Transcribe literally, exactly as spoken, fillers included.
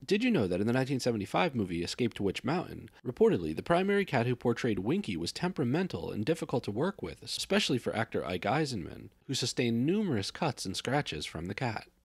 Did you know that in the nineteen seventy-five movie Escape to Witch Mountain, reportedly the primary cat who portrayed Winky was temperamental and difficult to work with, especially for actor Ike Eisenman, who sustained numerous cuts and scratches from the cat?